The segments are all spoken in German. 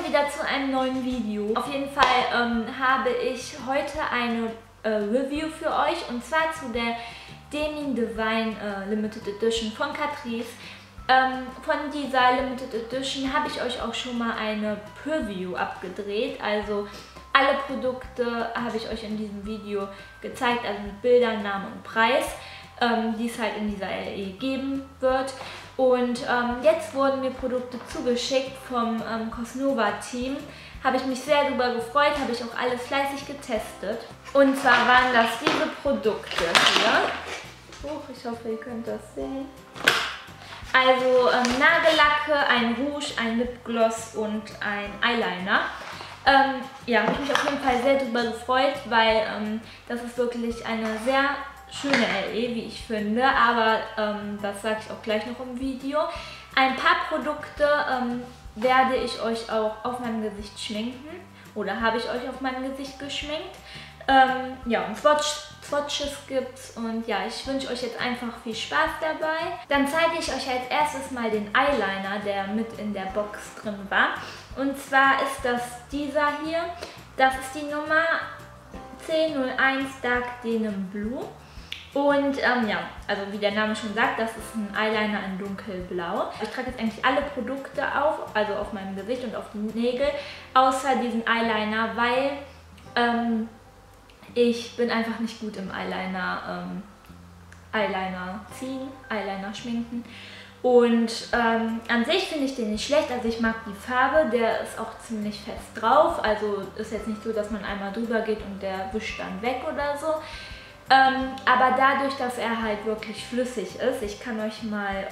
wieder zu einem neuen Video. Auf jeden Fall habe ich heute eine Review für euch und zwar zu der Denim Divine Limited Edition von Catrice. Von dieser Limited Edition habe ich euch auch schon mal eine Preview abgedreht, also alle Produkte habe ich euch in diesem Video gezeigt, also mit Bildern, Namen und Preis, die es halt in dieser LE geben wird. Und jetzt wurden mir Produkte zugeschickt vom Cosnova Team. Habe ich mich sehr darüber gefreut, habe ich auch alles fleißig getestet. Und zwar waren das diese Produkte hier. Ich hoffe, ihr könnt das sehen. Also Nagellacke, ein Rouge, ein Lipgloss und ein Eyeliner. Ja, habe ich mich auf jeden Fall sehr darüber gefreut, weil das ist wirklich eine sehr schöne LE, wie ich finde, aber das sage ich auch gleich noch im Video. Ein paar Produkte werde ich euch auch auf meinem Gesicht schminken oder habe ich euch auf meinem Gesicht geschminkt. Ja, und Swatches gibt's und ja, ich wünsche euch jetzt einfach viel Spaß dabei. Dann zeige ich euch als erstes mal den Eyeliner, der mit in der Box drin war. Und zwar ist das dieser hier. Das ist die Nummer 1001 Dark Denim Blue. Und ja, also wie der Name schon sagt, das ist ein Eyeliner in dunkelblau. Ich trage jetzt eigentlich alle Produkte auf, also auf meinem Gesicht und auf die Nägel, außer diesen Eyeliner, weil ich bin einfach nicht gut im Eyeliner ziehen, Eyeliner schminken. Und an sich finde ich den nicht schlecht, also ich mag die Farbe, der ist auch ziemlich fest drauf. Also ist jetzt nicht so, dass man einmal drüber geht und der wischt dann weg oder so. Aber dadurch, dass er halt wirklich flüssig ist, ich kann euch mal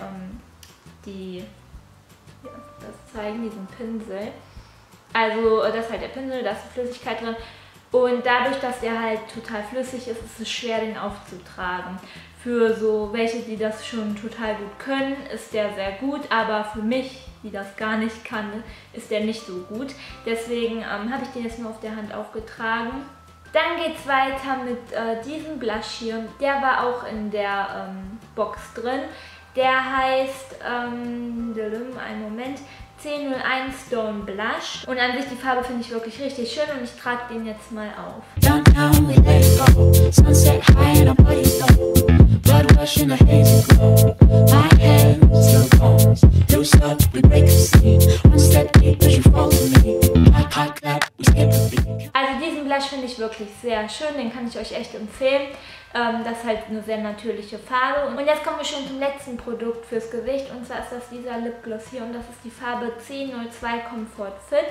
das zeigen, diesen Pinsel. Also das ist halt der Pinsel, da ist die Flüssigkeit drin. Und dadurch, dass der halt total flüssig ist, ist es schwer, den aufzutragen. Für so welche, die das schon total gut können, ist der sehr gut, aber für mich, die das gar nicht kann, ist der nicht so gut. Deswegen habe ich den jetzt nur auf der Hand aufgetragen. Dann geht es weiter mit diesem Blush hier. Der war auch in der Box drin. Der heißt, einen Moment, 1001 Stone Blush. Und an sich die Farbe finde ich wirklich richtig schön und ich trage den jetzt mal auf. Also diesen Blush finde ich wirklich sehr schön, den kann ich euch echt empfehlen. Das ist halt eine sehr natürliche Farbe. Und jetzt kommen wir schon zum letzten Produkt fürs Gesicht und zwar ist das dieser Lipgloss hier und das ist die Farbe 1002 Comfort Fit.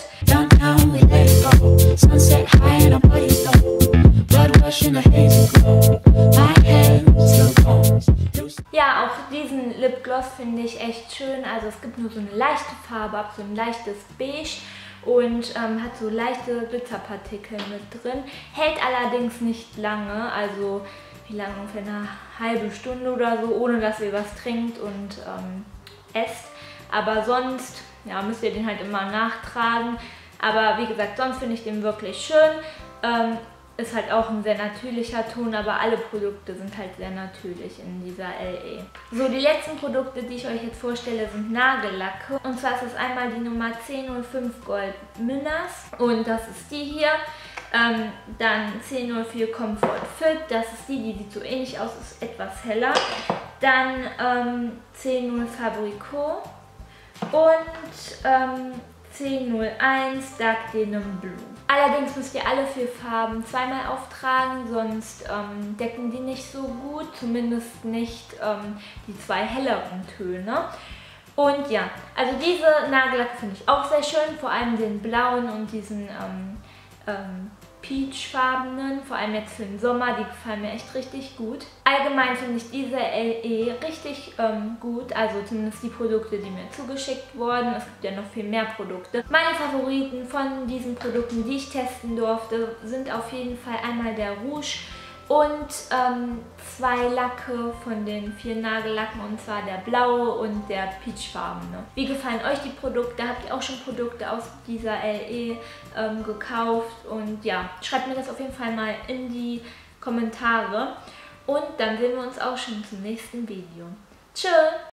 Ja, auch diesen Lipgloss finde ich echt schön. Also es gibt nur so eine leichte Farbe ab, so ein leichtes Beige. Und hat so leichte Glitzerpartikel mit drin. Hält allerdings nicht lange, also wie lange? Ungefähr eine halbe Stunde oder so, ohne dass ihr was trinkt und esst. Aber sonst ja, müsst ihr den halt immer nachtragen. Aber wie gesagt, sonst finde ich den wirklich schön. Ist halt auch ein sehr natürlicher Ton, aber alle Produkte sind halt sehr natürlich in dieser LE. So, die letzten Produkte, die ich euch jetzt vorstelle, sind Nagellacke. Und zwar ist das einmal die Nummer 1005 Gold Minas und das ist die hier. Dann 1004 Comfort Fit, das ist die sieht so ähnlich aus, ist etwas heller. Dann 10 Fabrico und 1001 Dark Denim Blue. Allerdings müsst ihr alle 4 Farben zweimal auftragen, sonst decken die nicht so gut, zumindest nicht die 2 helleren Töne. Und ja, also diese Nagellacke finde ich auch sehr schön, vor allem den blauen und diesen peachfarbenen, vor allem jetzt für den Sommer, die gefallen mir echt richtig gut. Allgemein finde ich diese LE richtig gut, also zumindest die Produkte, die mir zugeschickt wurden. Es gibt ja noch viel mehr Produkte. Meine Favoriten von diesen Produkten, die ich testen durfte, sind auf jeden Fall einmal der Rouge und 2 Lacke von den 4 Nagellacken, und zwar der blaue und der peachfarbene. Wie gefallen euch die Produkte? Habt ihr auch schon Produkte aus dieser LE gekauft? Und ja, schreibt mir das auf jeden Fall mal in die Kommentare. Und dann sehen wir uns auch schon zum nächsten Video. Tschö!